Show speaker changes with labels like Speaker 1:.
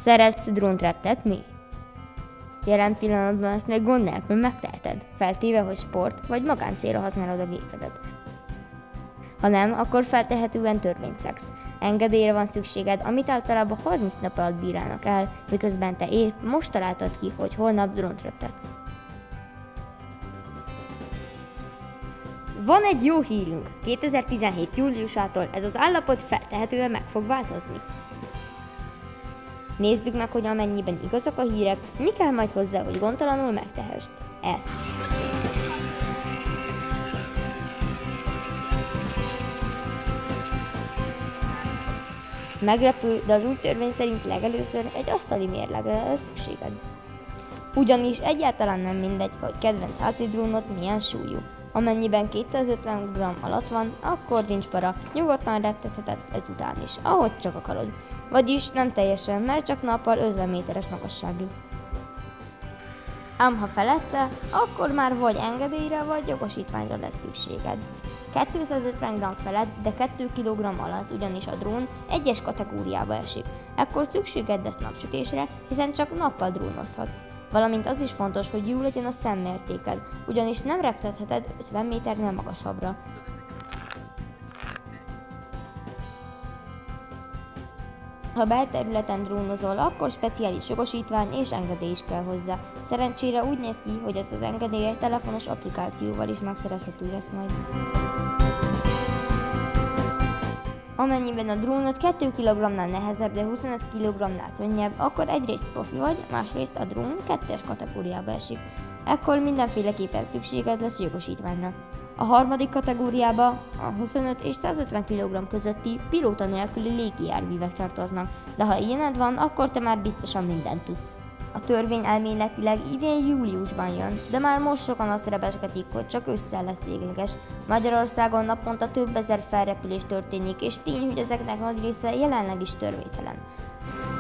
Speaker 1: Szeretsz drónt reptetni? Jelen pillanatban ezt még gond nélkül megteheted, feltéve, hogy sport vagy magáncélra használod a gépedet. Ha nem, akkor feltehetően törvényt szegsz. Engedélyre van szükséged, amit általában 30 nap alatt bírálnak el, miközben te épp most találtad ki, hogy holnap drónt reptetsz. Van egy jó hírünk! 2017. júliusától ez az állapot feltehetően meg fog változni. Nézzük meg, hogy amennyiben igazak a hírek, mi kell majd hozzá, hogy gondtalanul megtehessd. Ez. Meglepő, de az új törvény szerint legelőször egy asztali mérlegre lesz szükséged. Ugyanis egyáltalán nem mindegy, hogy kedvenc házi drónod milyen súlyú. Amennyiben 250 g alatt van, akkor nincs para, nyugodtan reptetheted ezután is, ahogy csak akarod. Vagyis nem teljesen, mert csak nappal 50 méteres magasságú. Ám ha felette, akkor már vagy engedélyre, vagy jogosítványra lesz szükséged. 250 g felett, de 2 kg alatt ugyanis a drón egyes kategóriába esik. Ekkor szükséged lesz napsütésre, hiszen csak nappal drónozhatsz. Valamint az is fontos, hogy jó legyen a szemmértéked, ugyanis nem reptetheted 50 méternél magasabbra. Ha belterületen drónozol, akkor speciális jogosítvány és engedély is kell hozzá. Szerencsére úgy néz ki, hogy ez az engedély egy telefonos applikációval is megszerezhető lesz majd. Amennyiben a drónod 2 kg-nál nehezebb, de 25 kg-nál könnyebb, akkor egyrészt profi vagy, másrészt a drón 2-es kategóriába esik. Ekkor mindenféleképpen szükséged lesz jogosítványra. A harmadik kategóriába a 25 és 150 kg közötti pilóta nélküli légijárművek tartoznak, de ha ilyened van, akkor te már biztosan mindent tudsz. A törvény elméletileg idén júliusban jön, de már most sokan azt rebesgetik, hogy csak ősszel lesz végleges. Magyarországon naponta több ezer felrepülés történik, és tény, hogy ezeknek nagy része jelenleg is törvénytelen.